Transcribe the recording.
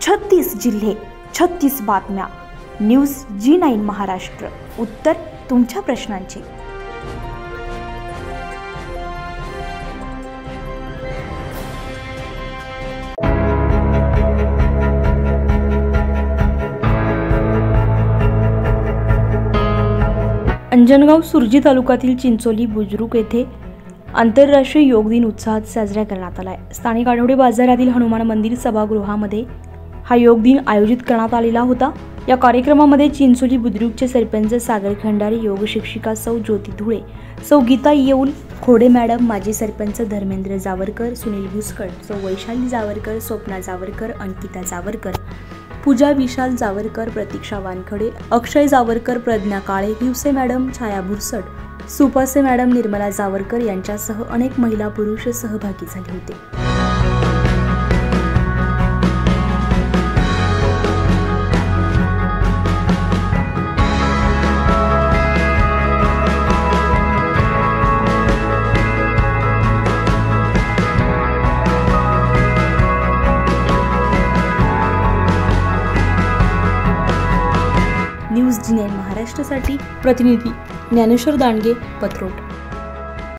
36 जिल्हे, 36 बातम्या. News G9 Maharashtra. उत्तर तुमच्या प्रश्नांची. अंजनगाव सुरजी तालुक्यातील चिंचोली बुजुर्ग येथे आंतरराष्ट्रीय योग दिन उत्साहात साजरा करण्यात आला आहे. स्थानिक आठवडे बाजारातील हनुमान मंदिर सभागृहामध्ये हा योग दिन आयोजित करण्यात आलेला होता. या कार्यक्रमामध्ये चिंचोली बुद्रुकचे सरपंच सागर खंडारे, योग शिक्षिका सौ ज्योती धुळे, सौ गीता येऊल खोडे मॅडम, माजी सरपंच धर्मेंद्र जावरकर, सुनील भुसकळ, सौ वैशाली जावरकर, स्वप्ना जावरकर, अंकिता जावरकर, पूजा विशाल जावरकर, प्रतीक्षा वानखडे, अक्षय जावरकर, प्रज्ञा काळे, हिवसे मॅडम, छाया भुरसट, सुपासे मॅडम, निर्मला जावरकर यांच्यासह अनेक महिला पुरुष सहभागी झाले होते. न्यूज G9 महाराष्ट्रासाठी प्रतिनिधी ज्ञानेश्वर दांडगे, पत्रोट.